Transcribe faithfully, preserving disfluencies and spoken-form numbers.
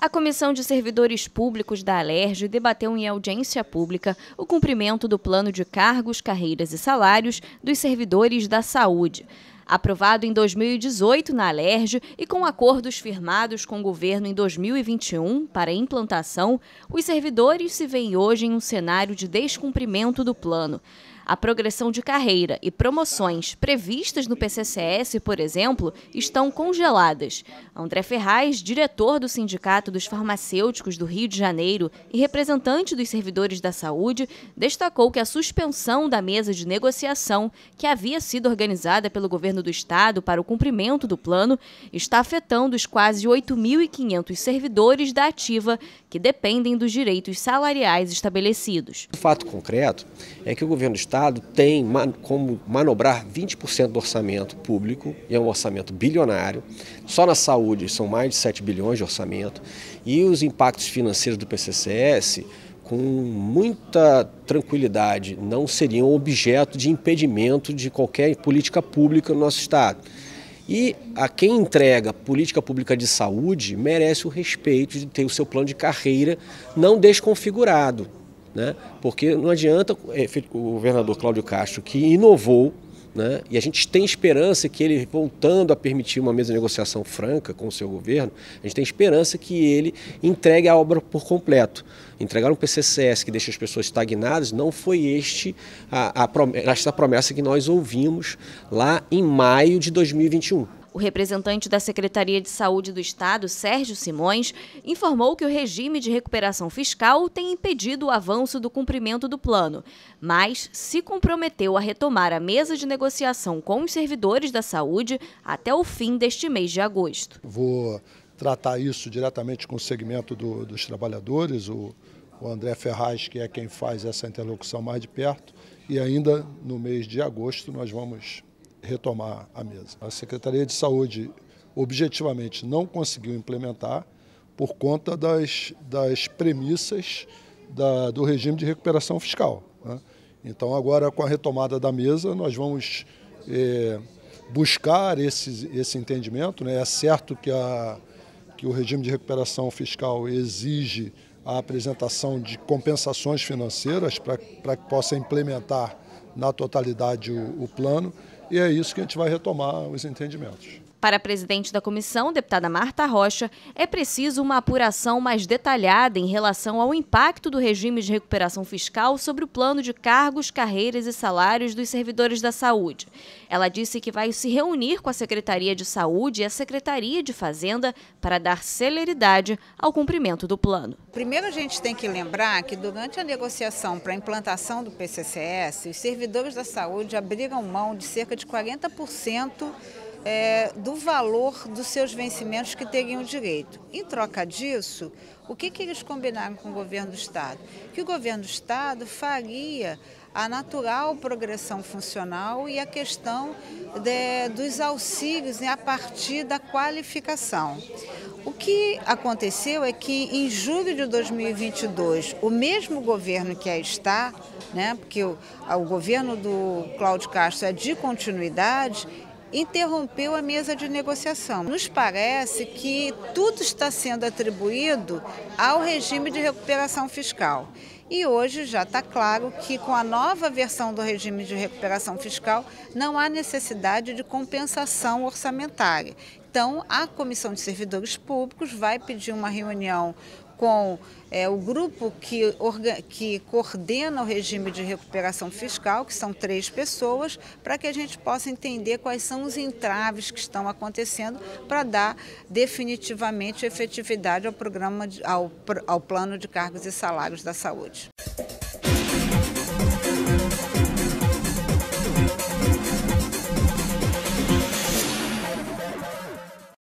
A Comissão de Servidores Públicos da Alerj debateu em audiência pública o cumprimento do plano de cargos, carreiras e salários dos servidores da saúde. Aprovado em dois mil e dezoito na Alerj e com acordos firmados com o governo em dois mil e vinte e um para implantação, os servidores se veem hoje em um cenário de descumprimento do plano. A progressão de carreira e promoções previstas no P C C S, por exemplo, estão congeladas. André Ferraz, diretor do Sindicato dos Farmacêuticos do Rio de Janeiro e representante dos servidores da saúde, destacou que a suspensão da mesa de negociação, que havia sido organizada pelo governo do estado para o cumprimento do plano, está afetando os quase oito mil e quinhentos servidores da ativa que dependem dos direitos salariais estabelecidos. O fato concreto é que o governo do estado O Estado tem como manobrar vinte por cento do orçamento público, e é um orçamento bilionário. Só na saúde são mais de sete bilhões de orçamento, e os impactos financeiros do P C C S, com muita tranquilidade, não seriam objeto de impedimento de qualquer política pública no nosso Estado. E a quem entrega política pública de saúde merece o respeito de ter o seu plano de carreira não desconfigurado. Né? Porque não adianta o governador Cláudio Castro, que inovou, né? E a gente tem esperança que ele, voltando a permitir uma mesa de negociação franca com o seu governo, a gente tem esperança que ele entregue a obra por completo. Entregar um P C C S que deixa as pessoas estagnadas não foi este a, a, esta promessa que nós ouvimos lá em maio de dois mil e vinte e um. O representante da Secretaria de Saúde do Estado, Sérgio Simões, informou que o regime de recuperação fiscal tem impedido o avanço do cumprimento do plano, mas se comprometeu a retomar a mesa de negociação com os servidores da saúde até o fim deste mês de agosto. Vou tratar isso diretamente com o segmento do, dos trabalhadores, o, o André Ferraz, que é quem faz essa interlocução mais de perto, e ainda no mês de agosto nós vamos retomar a mesa. A Secretaria de Saúde objetivamente não conseguiu implementar por conta das, das premissas da, do regime de recuperação fiscal, né? Então agora, com a retomada da mesa, nós vamos é, buscar esse, esse entendimento, né? É certo que, a, que o regime de recuperação fiscal exige a apresentação de compensações financeiras para que possa implementar na totalidade o, o plano, e é isso que a gente vai retomar os entendimentos. Para a presidente da comissão, deputada Marta Rocha, é preciso uma apuração mais detalhada em relação ao impacto do regime de recuperação fiscal sobre o plano de cargos, carreiras e salários dos servidores da saúde. Ela disse que vai se reunir com a Secretaria de Saúde e a Secretaria de Fazenda para dar celeridade ao cumprimento do plano. Primeiro, a gente tem que lembrar que durante a negociação para a implantação do P C C S, os servidores da saúde abriram mão de cerca de quarenta por cento É, do valor dos seus vencimentos que teriam direito. Em troca disso, o que, que eles combinaram com o governo do estado? Que o governo do estado faria a natural progressão funcional e a questão de, dos auxílios, né, a partir da qualificação. O que aconteceu é que em julho de dois mil e vinte e dois, o mesmo governo que aí está, né, porque o, o governo do Cláudio Castro é de continuidade, interrompeu a mesa de negociação. Nos parece que tudo está sendo atribuído ao regime de recuperação fiscal. E hoje já está claro que com a nova versão do regime de recuperação fiscal não há necessidade de compensação orçamentária. Então, a Comissão de Servidores Públicos vai pedir uma reunião com é, o grupo que, orga, que coordena o regime de recuperação fiscal, que são três pessoas, para que a gente possa entender quais são os entraves que estão acontecendo para dar definitivamente efetividade ao programa, de, ao, ao plano de cargos e salários da saúde.